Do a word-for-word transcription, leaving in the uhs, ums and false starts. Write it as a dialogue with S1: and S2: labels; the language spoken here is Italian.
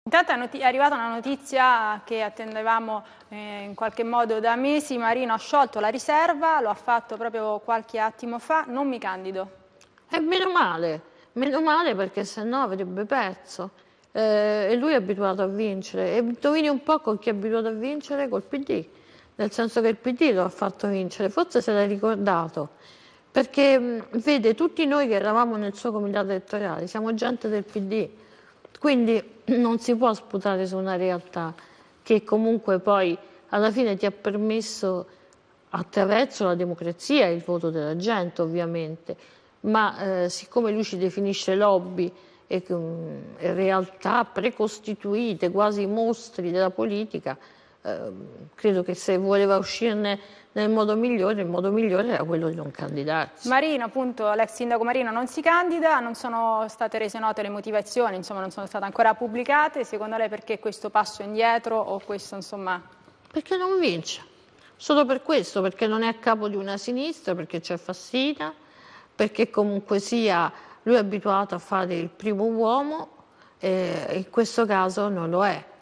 S1: Intanto è, noti- è arrivata una notizia che attendevamo eh, in qualche modo da mesi. Marino ha sciolto la riserva, lo ha fatto proprio qualche attimo fa, non mi candido.
S2: E meno male, meno male perché sennò avrebbe perso. Eh, e lui è abituato a vincere. E indovini un po' con chi è abituato a vincere? Col P D. Nel senso che il P D lo ha fatto vincere, forse se l'è ricordato. Perché mh, vede, tutti noi che eravamo nel suo comitato elettorale siamo gente del P D. Quindi non si può sputare su una realtà che comunque poi alla fine ti ha permesso, attraverso la democrazia, il voto della gente ovviamente, ma eh, siccome lui ci definisce lobby e um, realtà precostituite, quasi mostri della politica, eh, credo che se voleva uscirne nel modo migliore, il modo migliore era quello di non candidarsi.
S1: Marino, appunto, l'ex sindaco Marino non si candida, non sono state rese note le motivazioni, insomma non sono state ancora pubblicate. Secondo lei perché questo passo indietro o questo, insomma...
S2: Perché non vince, solo per questo, perché non è a capo di una sinistra, perché c'è Fassina, perché comunque sia lui è abituato a fare il primo uomo e in questo caso non lo è.